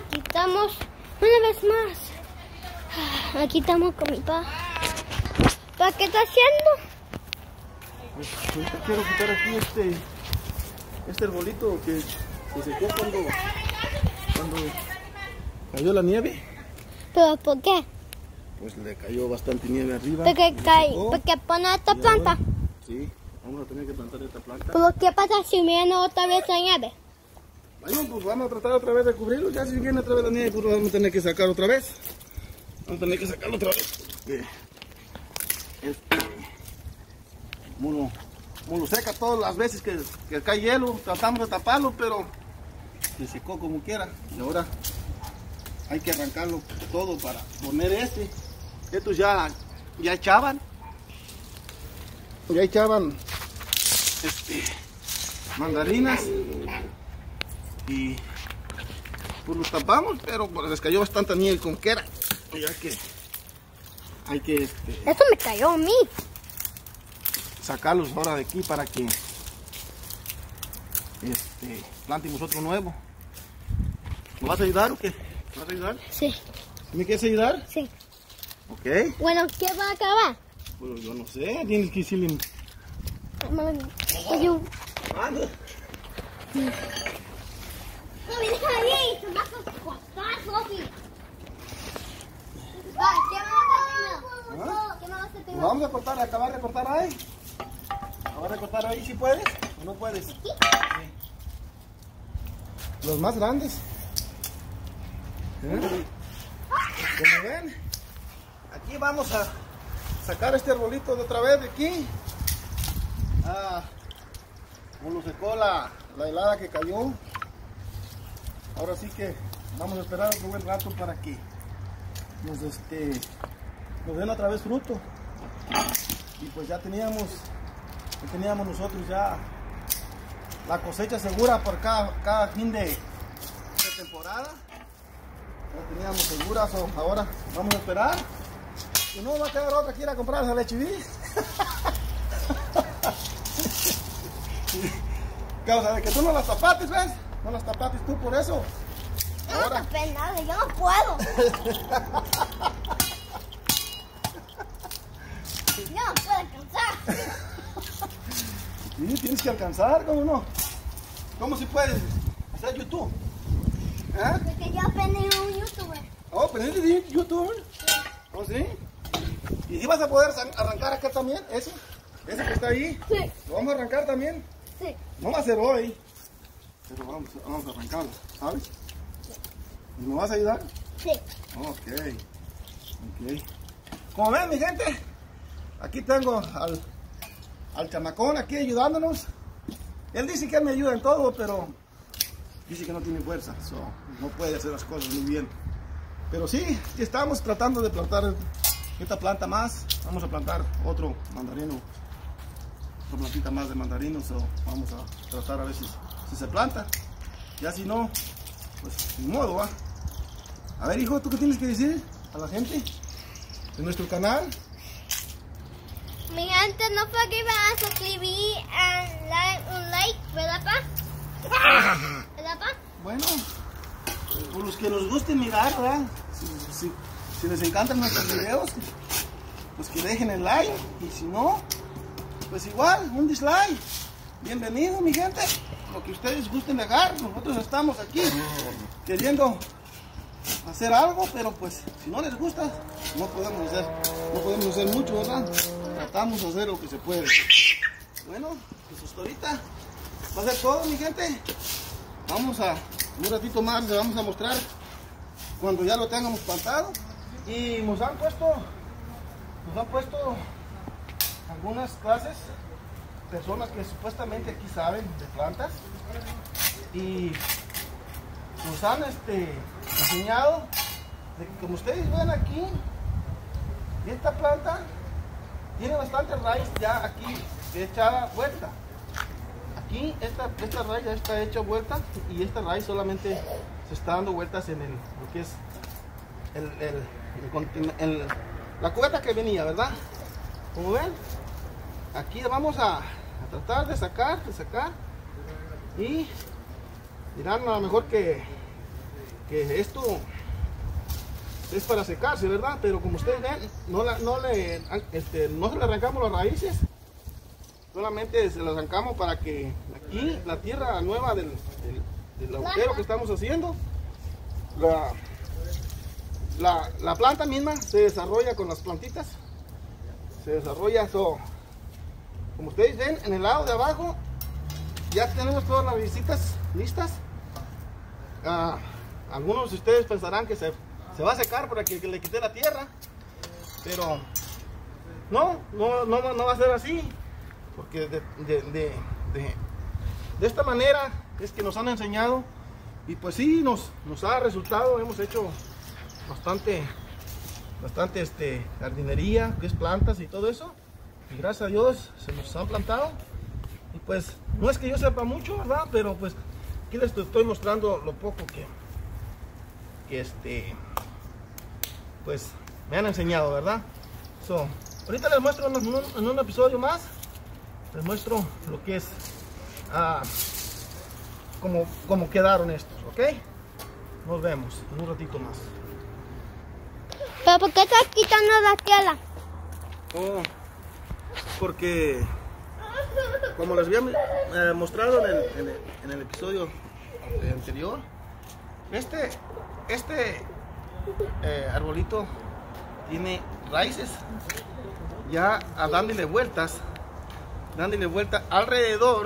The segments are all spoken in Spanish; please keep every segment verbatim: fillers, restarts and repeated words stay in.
aquí estamos una vez más. Aquí estamos con mi papá. ¿Para qué está haciendo? Pues ahorita quiero quitar aquí este este arbolito que se secó cuando, cuando cayó la nieve. ¿Pero por qué? Pues le cayó bastante nieve arriba. Porque, cae, porque pone esta planta. Ahora, sí, vamos a tener que plantar esta planta. ¿Pero qué pasa si viene otra vez la nieve? Bueno, pues vamos a tratar otra vez de cubrirlo. Ya si viene otra vez la nieve, pues vamos a tener que sacar otra vez. Vamos a tener que sacarlo otra vez. Porque este mulo, mulo seca todas las veces que, que cae hielo. Tratamos de taparlo, pero se secó como quiera. Y ahora hay que arrancarlo todo para poner este. Estos ya, ya echaban. Ya echaban este, mandarinas. Y pues los tapamos, pero pues, les cayó bastante nieve con que era. Ya que hay que este, Eso me cayó a mí. sacarlos ahora de aquí para que este, plantemos otro nuevo. ¿Me vas a ayudar o qué? ¿Me vas a ayudar? Sí. ¿Me quieres ayudar? Sí. Ok. Bueno, ¿qué va a acabar? Pues yo no sé, tienes que decirle. Yo... Anda. No me deja ahí, se me va a cortar, Sofi. ¿Qué me vas a hacer primero? ¿Ah? ¿Qué me vas a hacer Pues primero? vamos a cortar, acabar de cortar ahí. Acabar de cortar ahí, si puedes o no puedes. ¿Aquí? Sí. Los más grandes. ¿Eh? Como ven, aquí vamos a sacar este arbolito de otra vez de aquí. Ah, como lo secó la, la helada que cayó. Ahora sí que vamos a esperar otro buen rato para que nos, este, nos den otra vez fruto. Y pues ya teníamos, ya teníamos nosotros ya la cosecha segura por cada, cada fin de, de temporada. Ya teníamos seguras, so ahora vamos a esperar. Y no va a quedar otra que ir a comprar esa leche. Causa de que tú no las tapates, ¿ves? No las tapates tú por eso. No me tapé nada, yo no puedo. Yo no puedo alcanzar. Sí, tienes que alcanzar, ¿cómo no? ¿Cómo si puedes hacer YouTube? ¿Eh? Porque yo aprendí un youtuber. Oh, ¿aprendiste de YouTube? ¿Oh, sí? ¿Y si vas a poder arrancar acá también? ¿Ese? ¿Ese que está ahí? Sí. ¿Lo vamos a arrancar también? Sí. No va a ser hoy, pero vamos, vamos a arrancarlo, ¿sabes? ¿Y me vas a ayudar? Sí. Ok. Ok. Como ven, mi gente, aquí tengo al, al chamacón aquí ayudándonos. Él dice que él me ayuda en todo, pero dice que no tiene fuerza, so, no puede hacer las cosas muy bien. Pero sí, estamos tratando de plantar esta planta más. Vamos a plantar otro mandarino, otra plantita más de mandarinos. So, vamos a tratar a ver si, si se planta. Ya si no, pues ni modo, va. A ver, hijo, ¿tú qué tienes que decir a la gente de nuestro canal? Mi gente, no se olviden a suscribir y darle un like, ¿verdad, pa? ¿Verdad, pa? Bueno, por los que nos guste mirar, ¿verdad? Si, si, si les encantan nuestros videos, pues que dejen el like. Y si no, pues igual, un dislike. Bienvenido, mi gente. Lo que ustedes gusten dejar, nosotros estamos aquí queriendo hacer algo, pero pues si no les gusta, no podemos hacer, no podemos hacer mucho, ¿verdad? Tratamos de hacer lo que se puede. Bueno, pues hasta ahorita va a ser todo, mi gente. Vamos a, un ratito más les vamos a mostrar cuando ya lo tengamos plantado. Y nos han puesto, nos han puesto algunas clases, personas que supuestamente aquí saben de plantas. Y nos han este, enseñado de que, como ustedes ven aquí, esta planta tiene bastante raíz ya aquí echada vuelta. Aquí esta, esta raíz ya está hecha vuelta y esta raíz solamente se está dando vueltas en el, lo que es el, el, el, el, la cubeta que venía, ¿verdad? Como ven, aquí vamos a, a tratar de sacar, de sacar y dirán a lo mejor que que esto es para secarse, ¿verdad? Pero como ustedes ven, no, la, no, le, este, no se le arrancamos las raíces, solamente se las arrancamos para que aquí la tierra nueva del, del, del agujero que estamos haciendo, la, la, la planta misma se desarrolla con las plantitas, se desarrolla. So, como ustedes ven, en el lado de abajo ya tenemos todas las visitas listas. Uh, algunos de ustedes pensarán que se, se va a secar para que, que le quite la tierra, pero no, no, no, no va a ser así, porque de, de, de, de, de esta manera es que nos han enseñado, y pues sí, nos, nos ha resultado. Hemos hecho bastante, bastante este, jardinería, que es plantas y todo eso, y gracias a Dios se nos han plantado. Y pues no es que yo sepa mucho, ¿verdad? Pero pues aquí les estoy mostrando lo poco que, que este, pues me han enseñado, ¿verdad? So, ahorita les muestro en un, en un episodio más, les muestro lo que es, ah, cómo, cómo quedaron estos, ¿ok? Nos vemos en un ratito más. ¿Pero por qué estás quitando la tela? Oh, porque como les había eh, mostrado en el, en, el, en el episodio anterior, este, este eh, arbolito tiene raíces ya dándole vueltas, dándole vuelta alrededor.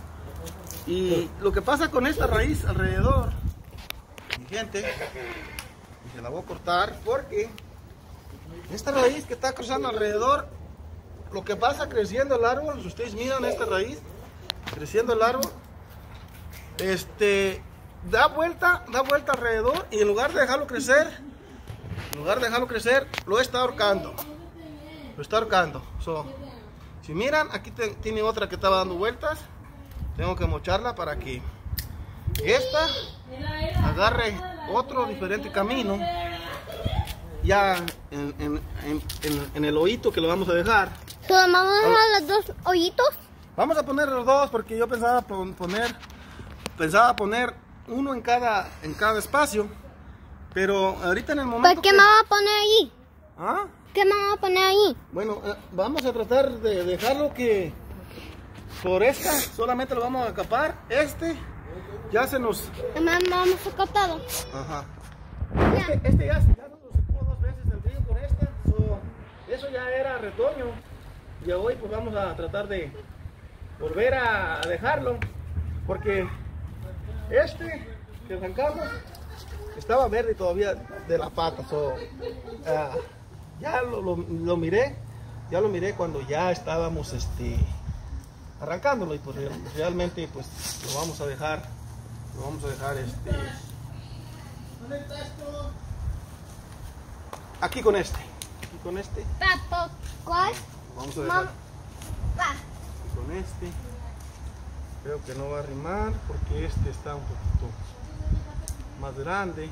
Y lo que pasa con esta raíz alrededor, mi gente, y se la voy a cortar porque esta raíz que está cruzando alrededor, lo que pasa creciendo el árbol, si ustedes miran esta raíz, creciendo el árbol, este, da vuelta, da vuelta alrededor, y en lugar de dejarlo crecer, en lugar de dejarlo crecer, lo está ahorcando, lo está ahorcando. So, si miran, aquí te, tiene otra que estaba dando vueltas, tengo que mocharla para que esta agarre otro diferente camino, ya en, en, en, en, en el hoyito que lo vamos a dejar. ¿So, vamos a dejar los dos hoyitos? Vamos a poner los dos porque yo pensaba poner, pensaba poner uno en cada, en cada espacio, pero ahorita en el momento. ¿Pero qué que... me va a poner ahí? ¿Ah? ¿Qué me va a poner ahí? Bueno, eh, vamos a tratar de dejarlo que por esta solamente lo vamos a acapar. Este ya se nos. Me vamos a cortarlo. Ajá. Este, este ya, ya nos lo secó dos veces el río con esta. So, eso ya era retoño. Y hoy pues vamos a tratar de volver a dejarlo, porque este que arrancamos estaba verde todavía de la pata. So, uh, ya lo, lo, lo miré, ya lo miré cuando ya estábamos este, arrancándolo, y pues realmente pues lo vamos a dejar, lo vamos a dejar este, aquí con este, aquí con este. Papo, ¿cuál? Vamos a dejar Pa. con este. Creo que no va a arrimar porque este está un poquito más grande.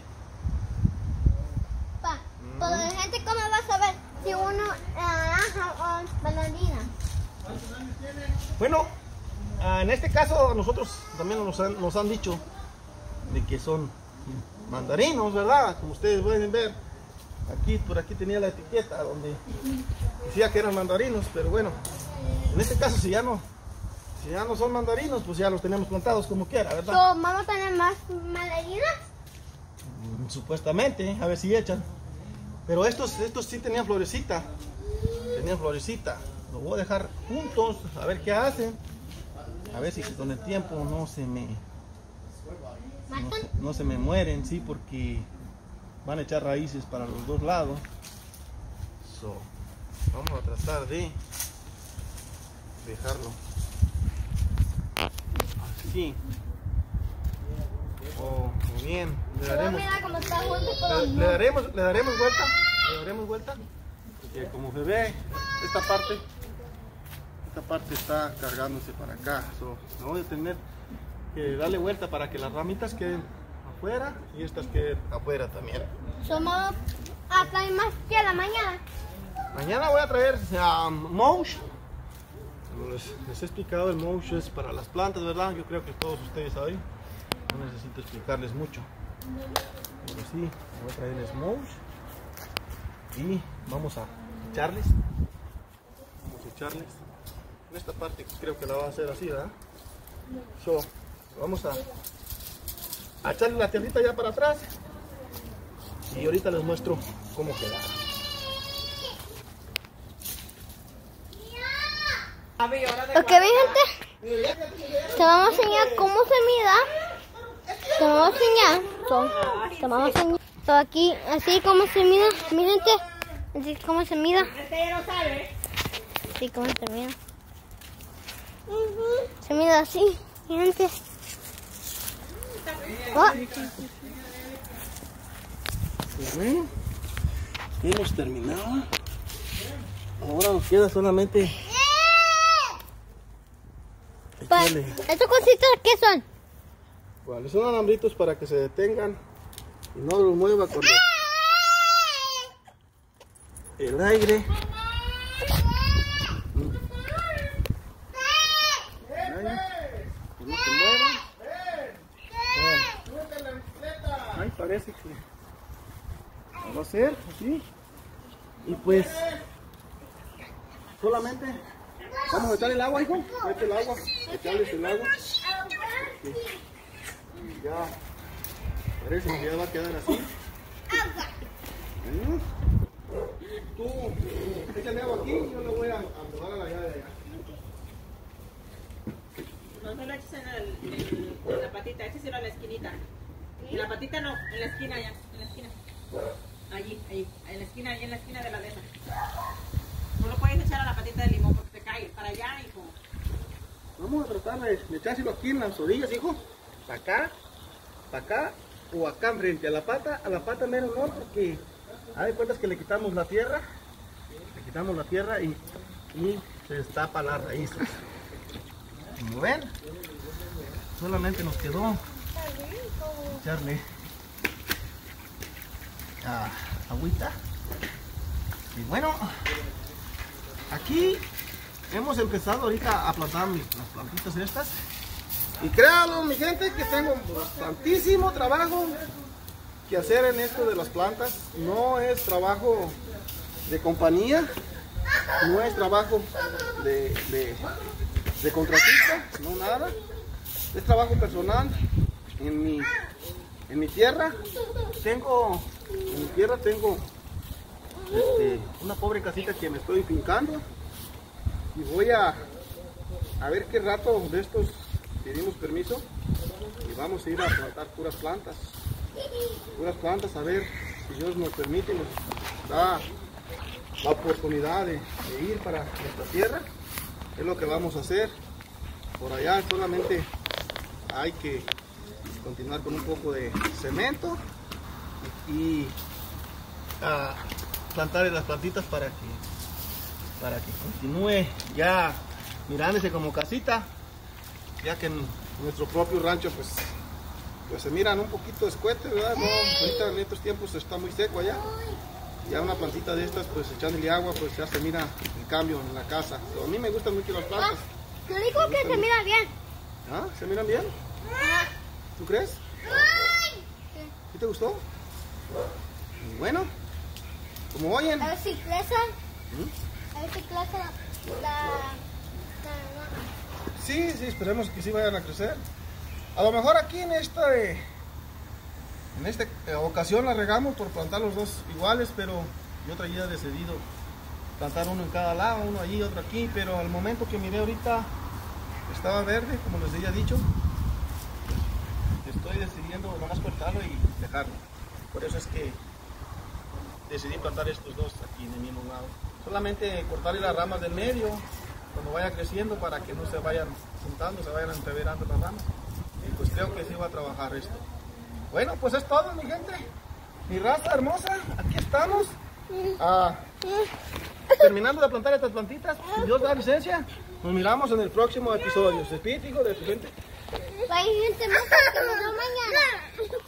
Pa. Pero la gente, ¿cómo va a saber si uno es naranja o mandarina? Bueno, en este caso nosotros también nos han, nos han dicho de que son mandarinos, ¿verdad? Como ustedes pueden ver, aquí por aquí tenía la etiqueta donde decía que eran mandarinos, pero bueno, en este caso si ya no, si ya no son mandarinos, pues ya los tenemos plantados como quiera, ¿verdad? So, ¿vamos a tener más mandarinas? Mm, Supuestamente, a ver si echan. Pero estos, estos sí tenían florecita, tenían florecita. Los voy a dejar juntos, a ver qué hacen, a ver si con el tiempo no se me, no se, no se me mueren, sí, porque van a echar raíces para los dos lados. So, vamos a tratar de dejarlo así. Oh, muy bien, le daremos, Mira cómo está junto con le, los le daremos, le daremos vuelta, le daremos vuelta, porque como se ve, esta parte, esta parte está cargándose para acá. So, me voy a tener que darle vuelta para que las ramitas queden afuera y estas queden afuera también. Somos a traer más que la mañana. Mañana voy a traer um, mulch. Como les, les he explicado, el mulch es para las plantas, ¿verdad? Yo creo que todos ustedes saben. No necesito explicarles mucho. Pero sí, voy a traer el smooth. Y vamos a echarles. Vamos a echarles. En esta parte creo que la va a hacer así, ¿verdad? So, vamos a, a echarle la tierrita ya para atrás. Y ahorita les muestro cómo queda. Ok, mi gente, te vamos a enseñar cómo se mida. Te vamos a enseñar. So, te vamos a enseñar. So, aquí, así como se mida, mi gente. Así como se mida. Así como se mida. Se mida así, mi gente. Oh. Pues bueno, hemos terminado. Ahora nos queda solamente Pa, echarle. ¿Estas cositas qué son? Bueno, son alambritos para que se detengan y no los mueva con el aire. El aire, que no se muevan. Bueno. Ay, parece que va a ser así. Y pues solamente vamos a echarle el agua, hijo. Mete el agua, echarles el agua. Sí. Ya parece que ya va a quedar así. ¿Mm? Tú échale agua aquí y yo le voy a acomodar a la llave de allá. No, no lo eches en, el, en, en la patita, écheselo en la esquinita. En la patita no, en la esquina ya, en la esquina. Allí, ahí, en la esquina, ahí en la esquina de la deja. No lo puedes echar a la patita de limón porque te cae. Para allá, hijo. Vamos a tratar de, de echárselo aquí en las orillas, hijo. Para acá, para acá o acá enfrente. A la pata, a la pata menos no, porque a de cuentas que le quitamos la tierra. Le quitamos la tierra y, y se destapa la raíz. Como ven, solamente nos quedó echarle ah, agüita. Y bueno, aquí hemos empezado ahorita a plantar las plantitas estas. Y créanlo, mi gente, que tengo bastantísimo trabajo que hacer en esto de las plantas. No es trabajo de compañía, no es trabajo de, de, de contratista, no nada. Es trabajo personal. En mi, en mi tierra tengo, en mi tierra tengo este, una pobre casita que me estoy fincando. Y voy a, a ver qué rato de estos pedimos permiso y vamos a ir a plantar puras plantas. Puras plantas, a ver si Dios nos permite, nos da la oportunidad de, de ir para nuestra tierra. Es lo que vamos a hacer. Por allá solamente hay que continuar con un poco de cemento y uh, plantar las plantitas para que para que continúe ya mirándose como casita, ya que en nuestro propio rancho pues pues se miran un poquito escuetes, ¿verdad? No, ahorita en estos tiempos está muy seco allá. Ya una plantita de estas, pues echándole agua, pues ya se mira el cambio en la casa. Pero a mí me gustan mucho las plantas. Ah, te digo que se mira bien. ¿Ah? ¿Se miran bien? ¿Tú crees? ¿Sí te gustó? Y bueno, como oyen. A ver si crece. ¿Mm? A ver si crece la, la, la... Sí, sí, esperemos que sí vayan a crecer. A lo mejor aquí en esta eh, en esta eh, ocasión la regamos por plantar los dos iguales, pero yo traía decidido plantar uno en cada lado, uno allí, otro aquí, pero al momento que miré ahorita estaba verde, como les había dicho, estoy decidiendo nomás cortarlo y dejarlo. Por eso es que decidí plantar estos dos aquí en el mismo lado. Solamente cortarle las ramas del medio cuando vaya creciendo para que no se vayan juntando, se vayan entreverando las ramas. Y pues creo que sí va a trabajar esto. Bueno, pues es todo, mi gente. Mi raza hermosa, aquí estamos. Ah, terminando de plantar estas plantitas. Si Dios da licencia, nos miramos en el próximo episodio. Se despide, hijo, de tu gente. Bye, gente, que nos vemos mañana.